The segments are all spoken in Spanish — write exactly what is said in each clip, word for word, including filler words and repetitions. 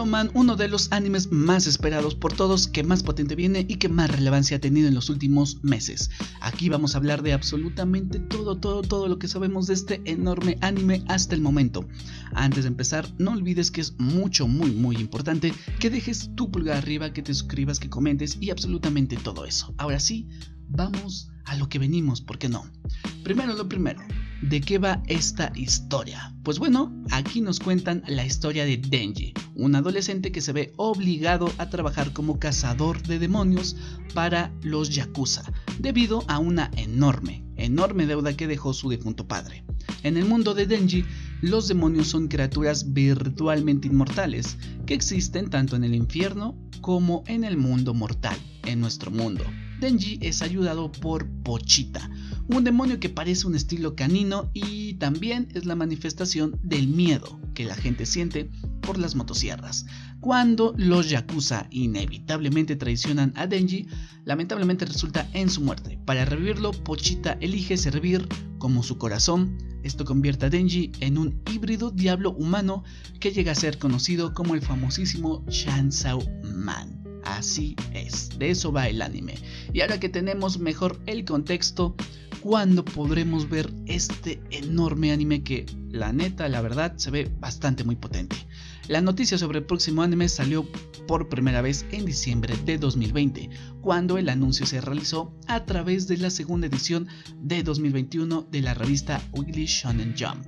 Man, uno de los animes más esperados por todos, que más potente viene y que más relevancia ha tenido en los últimos meses. Aquí vamos a hablar de absolutamente todo, todo, todo lo que sabemos de este enorme anime hasta el momento. Antes de empezar, no olvides que es mucho, muy, muy importante que dejes tu pulgar arriba, que te suscribas, que comentes y absolutamente todo eso. Ahora sí, vamos a lo que venimos, ¿por qué no? Primero lo primero, ¿de qué va esta historia? Pues bueno, aquí nos cuentan la historia de Denji, un adolescente que se ve obligado a trabajar como cazador de demonios para los Yakuza, debido a una enorme, enorme deuda que dejó su difunto padre. En el mundo de Denji, los demonios son criaturas virtualmente inmortales, que existen tanto en el infierno como en el mundo mortal, en nuestro mundo. Denji es ayudado por Pochita, un demonio que parece un estilo canino y también es la manifestación del miedo que la gente siente por las motosierras. Cuando los Yakuza inevitablemente traicionan a Denji, lamentablemente resulta en su muerte. Para revivirlo, Pochita elige servir como su corazón. Esto convierte a Denji en un híbrido diablo humano que llega a ser conocido como el famosísimo Chainsaw Man. Así es, de eso va el anime. Y ahora que tenemos mejor el contexto, ¿cuándo podremos ver este enorme anime que, la neta, la verdad, se ve bastante muy potente? La noticia sobre el próximo anime salió por primera vez en diciembre de dos mil veinte, cuando el anuncio se realizó a través de la segunda edición de dos mil veintiuno de la revista Weekly Shonen Jump.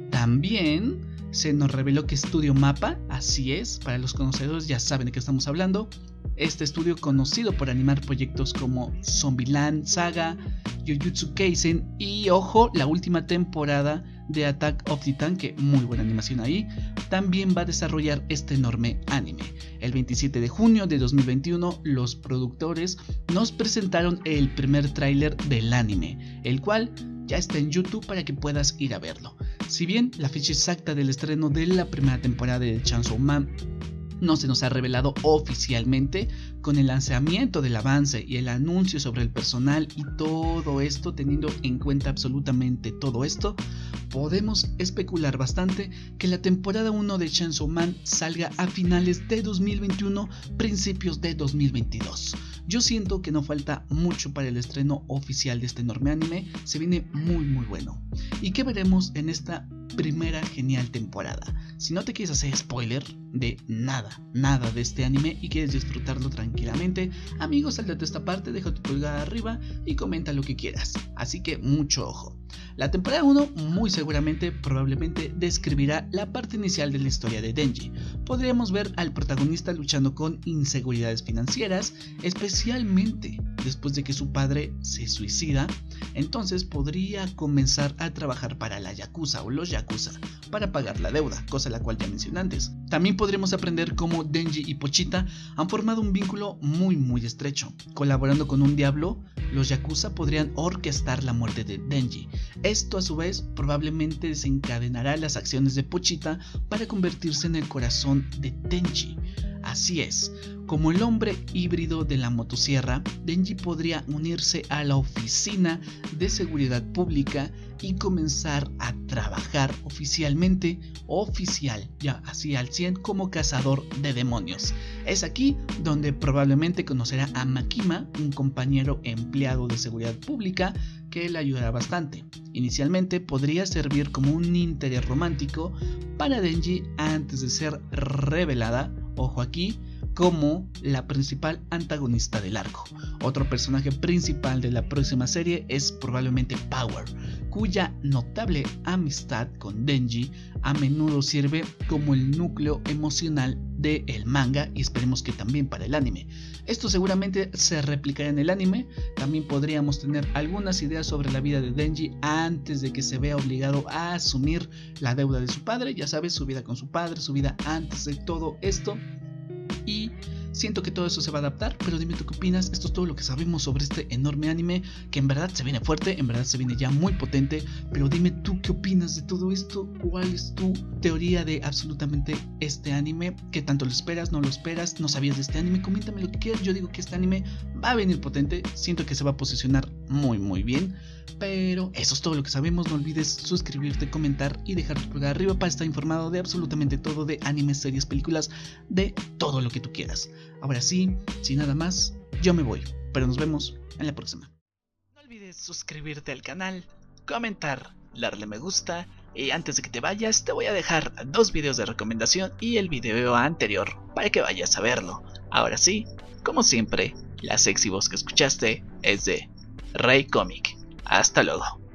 También se nos reveló que Studio Mappa, así es, para los conocedores ya saben de qué estamos hablando, este estudio conocido por animar proyectos como Zombieland Saga, Jujutsu Kaisen y, ojo, la última temporada de Attack of Titan, que muy buena animación ahí, también va a desarrollar este enorme anime. El veintisiete de junio de dos mil veintiuno, los productores nos presentaron el primer tráiler del anime, el cual ya está en YouTube para que puedas ir a verlo. Si bien la fecha exacta del estreno de la primera temporada de Chainsaw Man no se nos ha revelado oficialmente, con el lanzamiento del avance y el anuncio sobre el personal y todo esto, teniendo en cuenta absolutamente todo esto, podemos especular bastante que la temporada uno de Chainsaw Man salga a finales de dos mil veintiuno, principios de dos mil veintidós. Yo siento que no falta mucho para el estreno oficial de este enorme anime, se viene muy muy bueno. ¿Y qué veremos en esta primera genial temporada? Si no te quieres hacer spoiler de nada, nada de este anime y quieres disfrutarlo tranquilamente, amigos, sáltate esta parte, deja tu pulgar arriba y comenta lo que quieras. Así que mucho ojo. La temporada uno muy seguramente, probablemente describirá la parte inicial de la historia de Denji. Podríamos ver al protagonista luchando con inseguridades financieras, especialmente después de que su padre se suicida. Entonces podría comenzar a trabajar para la Yakuza o los Yakuza para pagar la deuda, cosa la cual ya mencioné antes. También podremos aprender cómo Denji y Pochita han formado un vínculo muy muy estrecho. Colaborando con un diablo, los Yakuza podrían orquestar la muerte de Denji. Esto a su vez probablemente desencadenará las acciones de Pochita para convertirse en el corazón de Denji. Así es, como el hombre híbrido de la motosierra, Denji podría unirse a la oficina de seguridad pública y comenzar a trabajar oficialmente, oficial, ya así al cien, como cazador de demonios. Es aquí donde probablemente conocerá a Makima, un compañero empleado de seguridad pública que le ayudará bastante. Inicialmente podría servir como un interés romántico para Denji antes de ser revelada, ojo aquí, como la principal antagonista del arco. Otro personaje principal de la próxima serie es probablemente Power, cuya notable amistad con Denji a menudo sirve como el núcleo emocional del manga y esperemos que también para el anime. Esto seguramente se replicará en el anime. También podríamos tener algunas ideas sobre la vida de Denji antes de que se vea obligado a asumir la deuda de su padre, ya sabes, su vida con su padre, su vida antes de todo esto. Y Siento que todo eso se va a adaptar, pero dime tú qué opinas. Esto es todo lo que sabemos sobre este enorme anime, que en verdad se viene fuerte, en verdad se viene ya muy potente. Pero dime tú qué opinas de todo esto. ¿Cuál es tu teoría de absolutamente este anime? ¿Qué tanto lo esperas? ¿No lo esperas? ¿No sabías de este anime? Coméntame lo que quieras. Yo digo que este anime va a venir potente. Siento que se va a posicionar muy muy bien. Pero eso es todo lo que sabemos. No olvides suscribirte, comentar y dejar tu pulgar arriba para estar informado de absolutamente todo, de animes, series, películas, de todo lo que tú quieras. Ahora sí, sin nada más, yo me voy, pero nos vemos en la próxima. No olvides suscribirte al canal, comentar, darle me gusta, y antes de que te vayas te voy a dejar dos videos de recomendación y el video anterior para que vayas a verlo. Ahora sí, como siempre, la sexy voz que escuchaste es de Rey Comic. Hasta luego.